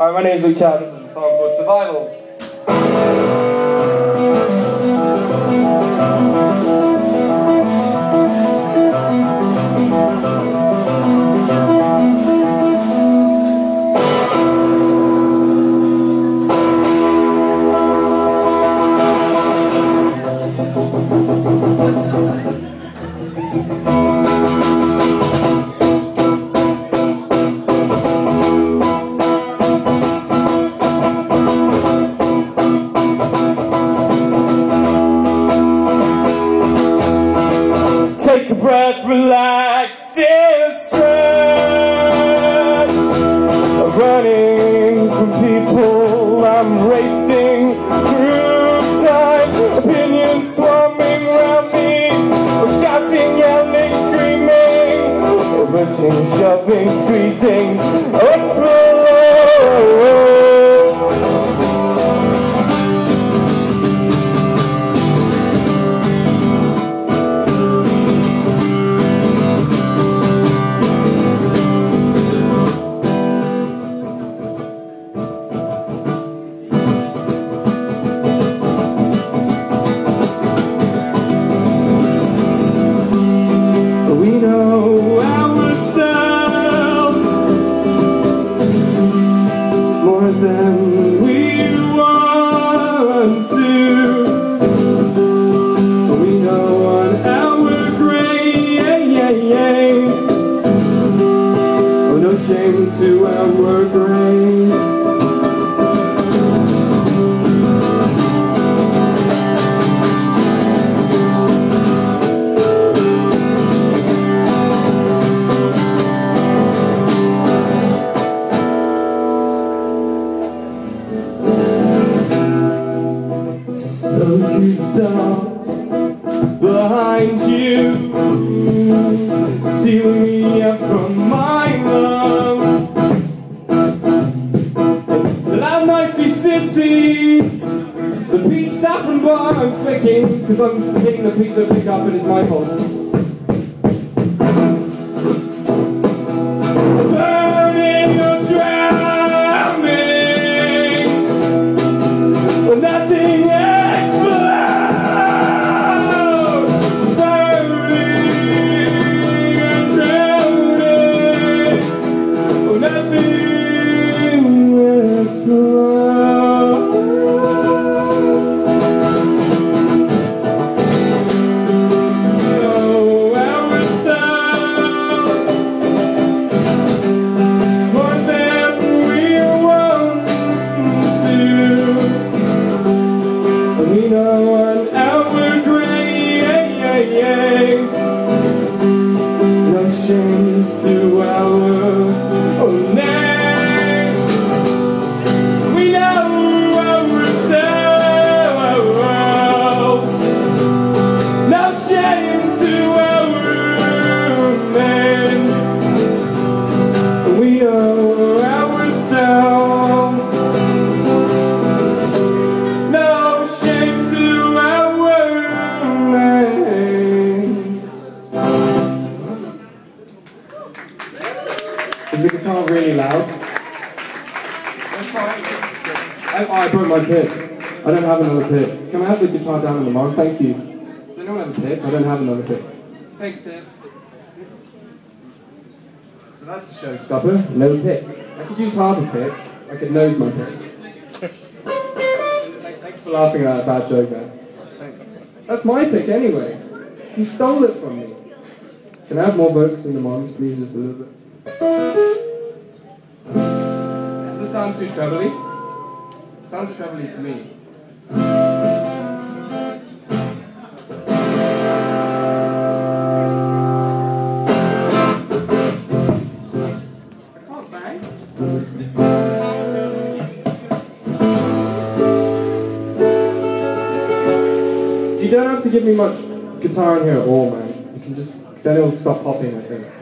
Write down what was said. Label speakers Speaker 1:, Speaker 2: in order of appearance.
Speaker 1: Hi, my name is Chow. This is a song called Survival. Take a breath, relax, stay straight. I'm running from people, I'm racing through time. Opinions swarming around me, I'm shouting, yelling, screaming, pushing, shoving, squeezing, explode. Than we want to. We know on our grave, oh, no shame to our grave. Behind you, stealing me up from my love. The loud noisy city, the Peak Saffron bar, I'm clicking, because I'm hitting the pizza pickup and it's my fault. Burning or drowning, when that thing really loud. That's fine. I broke my pick. I don't have another pick. Can I have the guitar down in the mug? Thank you. Does anyone have a pick? I don't have another pick. Thanks, Tim. So that's a showstopper. No pick. I could use half a pick. I could nose my pick. Thanks for laughing at that bad joke there. Thanks. That's my pick anyway. You stole it from me. Can I have more vocals in the mods, please? Just a little bit. Does it sound too trebly? It sounds trebly to me. I can't bang. You don't have to give me much guitar in here at all, man. You can just, then it'll stop popping, I think.